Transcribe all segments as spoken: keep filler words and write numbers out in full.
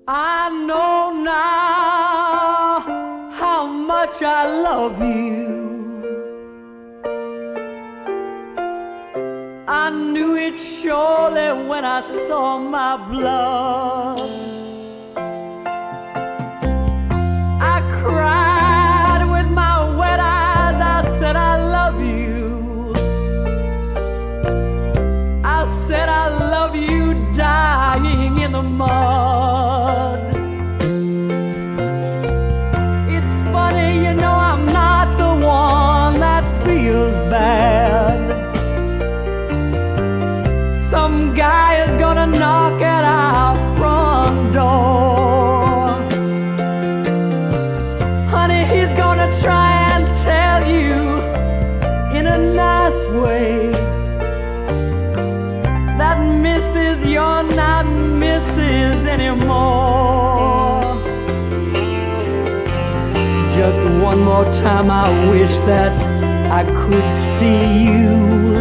I know now how much I love you. I knew it surely when I saw my blood. I cried with my wet eyes, I said I love you. I said I love you dying in the mud. It's funny, you know, I'm not the one that feels bad. Some guy is gonna knock at our front door. Honey, he's gonna try and tell you in a nice way that Missus you're not Missus anymore. Just one more time I wish that I could see you.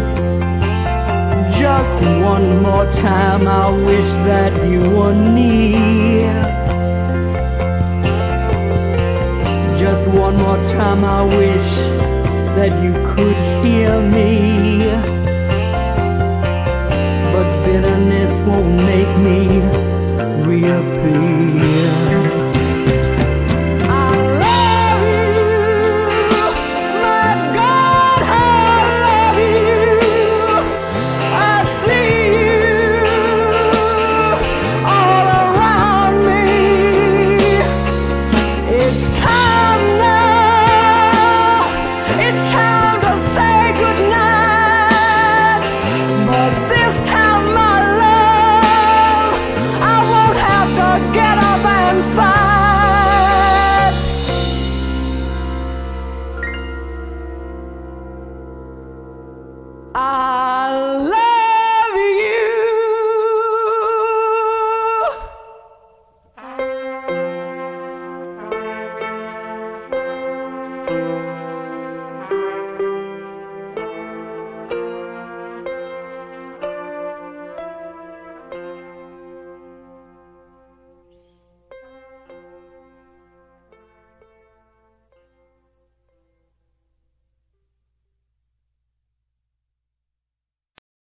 Just one more time I wish that you were near. Just one more time I wish that you could hear me. But bitterness won't make me reappear. This time